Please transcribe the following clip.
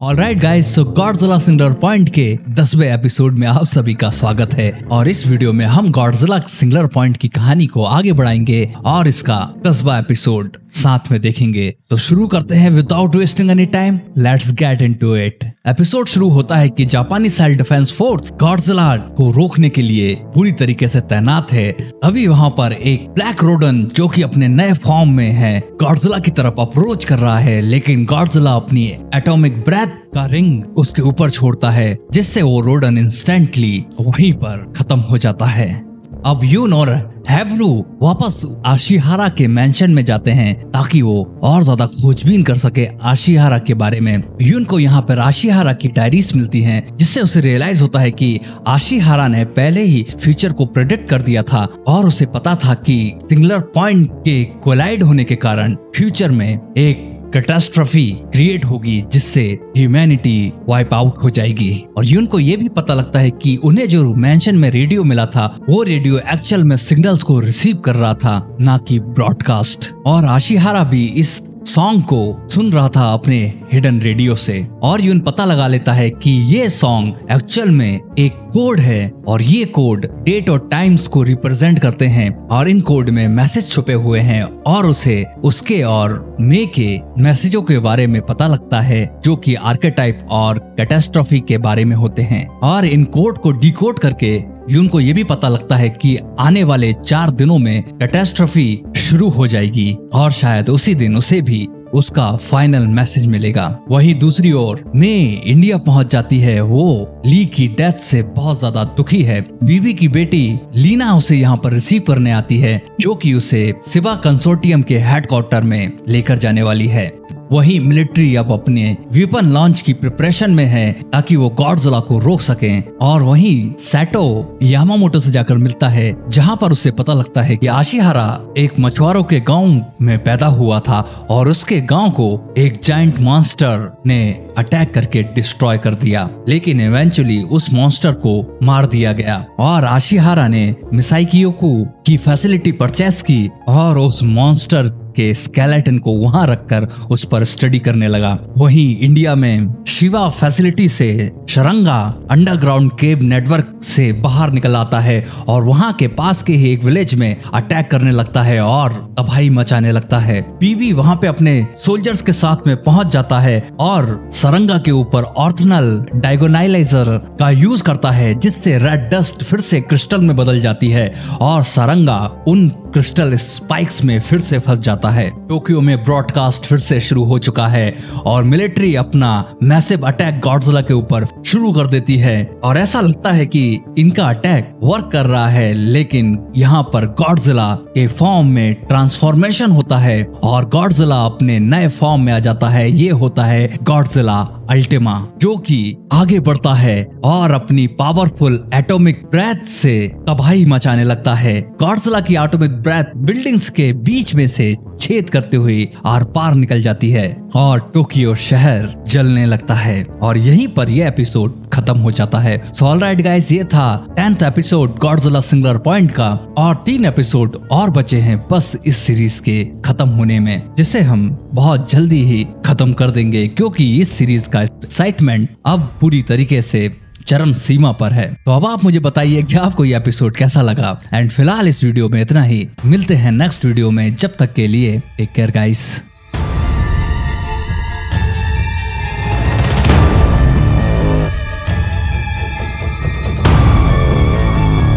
Alright guys, so Godzilla singular point के 10वें episode में आप सभी का स्वागत है। और इस वीडियो में हम गॉडजिला सिंगुलर पॉइंट की कहानी को आगे बढ़ाएंगे और इसका 10वां एपिसोड साथ में देखेंगे। तो शुरू करते हैं without wasting any time, let's get into it. Episode शुरू होता है कि जापानी सेल्फ डिफेंस फोर्स गॉडजिला को रोकने के लिए पूरी तरीके से तैनात है। अभी वहां पर एक ब्लैक रोडन जो कि अपने नए फॉर्म में है गॉडजिला की तरफ अप्रोच कर रहा है, लेकिन गॉडजिला अपनी एटॉमिक ब्रेथ का रिंग उसके ऊपर छोड़ता है, जिससे वो रोडन इंस्टेंटली वहीं पर खत्म हो जाता है। अब यून और हैवरू वापस आशिहारा के मेंशन में जाते हैं ताकि वो और ज्यादा खोजबीन कर सके आशिहारा के बारे में। यून को यहाँ पर आशिहारा की डायरीज मिलती हैं, जिससे उसे रियलाइज होता है कि आशिहारा ने पहले ही फ्यूचर को प्रेडिक्ट कर दिया था और उसे पता था कि सिंगुलर पॉइंट के कोलाइड होने के कारण फ्यूचर में एक कैटास्ट्रॉफी क्रिएट होगी, जिससे ह्यूमैनिटी वाइप आउट हो जाएगी। और यून को ये भी पता लगता है कि उन्हें जो मेंशन में रेडियो मिला था वो रेडियो एक्चुअल में सिग्नल्स को रिसीव कर रहा था, ना कि ब्रॉडकास्ट। और आशिहारा भी इस सॉन्ग को सुन रहा था अपने हिडन रेडियो से, और यून पता लगा लेता है कि ये सॉन्ग एक्चुअल में एक कोड है और ये कोड डेट और टाइम्स को रिप्रेजेंट करते हैं और इन कोड में मैसेज छुपे हुए हैं। और उसे उसके और मे के मैसेजों के बारे में पता लगता है जो कि आर्केटाइप और कैटास्ट्रॉफी के बारे में होते हैं। और इन कोड को डिकोड करके यून को ये भी पता लगता है कि आने वाले 4 दिनों में कैटास्ट्रॉफी शुरू हो जाएगी और शायद उसी दिन उसे भी उसका फाइनल मैसेज मिलेगा। वहीं दूसरी ओर मे इंडिया पहुंच जाती है। वो ली की डेथ से बहुत ज्यादा दुखी है। बीबी की बेटी लीना उसे यहाँ पर रिसीव करने आती है, जो कि उसे सिबा कंसोर्टियम के हेडक्वार्टर में लेकर जाने वाली है। वहीं मिलिट्री अब अपने वेपन लॉन्च की प्रिपरेशन में है ताकि वो गॉडजिला को रोक सकें। और वहीं सैटो यामामोटो से जाकर मिलता है, जहां पर उसे पता लगता है कि आशिहारा एक मछुआरों के गांव में पैदा हुआ था और उसके गांव को एक जायंट मॉन्स्टर ने अटैक करके डिस्ट्रॉय कर दिया, लेकिन इवेंचुअली उस मॉन्स्टर को मार दिया गया। और आशिहारा ने मिसाइकियोकू की फैसिलिटी परचेस की और उस मॉन्स्टर के स्केलेटन को वहां रखकर उस पर स्टडी करने लगा। वहीं इंडिया में शिवा फैसिलिटी से शरंगा अंडरग्राउंड केव नेटवर्क से बाहर निकल आता है और वहां के पास के ही एक विलेज में अटैक करने लगता है और तबाही मचाने लगता है। पीबी वहां पे अपने सोल्जर्स के साथ में पहुंच जाता है और सरंगा के ऊपर ऑर्थनल डायगोनाइलाइजर का यूज करता है, जिससे रेड डस्ट फिर से क्रिस्टल में बदल जाती है और सरंगा उन क्रिस्टल स्पाइक्स में फिर से फंस जाता है। टोक्यो में ब्रॉडकास्ट फिर से शुरू हो चुका है और मिलिट्री अपना मैसिव अटैक गॉडजिला के ऊपर शुरू कर देती है। और ऐसा लगता है कि इनका अटैक वर्क कर रहा है, लेकिन यहाँ पर गॉडजिला के फॉर्म में ट्रांसफॉर्मेशन होता है और गॉडजिला अपने नए फॉर्म में आ जाता है। ये होता है गॉडजिला अल्टीमा, जो कि आगे बढ़ता है और अपनी पावरफुल एटॉमिक ब्रेथ से तबाही मचाने लगता है। गॉडजिला की एटॉमिक ब्रेथ बिल्डिंग्स के बीच में से छेद करते हुए आर पार निकल जाती है और टोक्यो शहर जलने लगता है। और यहीं पर यह एपिसोड खत्म हो जाता है। सो ऑलराइट गाइस, ये था 10th episode Godzilla singular point का और 3 एपिसोड और बचे हैं बस इस सीरीज के खत्म होने में, जिसे हम बहुत जल्दी ही खत्म कर देंगे, क्योंकि इस सीरीज का एक्साइटमेंट अब पूरी तरीके से चरम सीमा पर है। तो अब आप मुझे बताइए कि आपको ये एपिसोड कैसा लगा। एंड फिलहाल इस वीडियो में इतना ही, मिलते हैं नेक्स्ट वीडियो में। जब तक के लिए टेक केयर गाइस।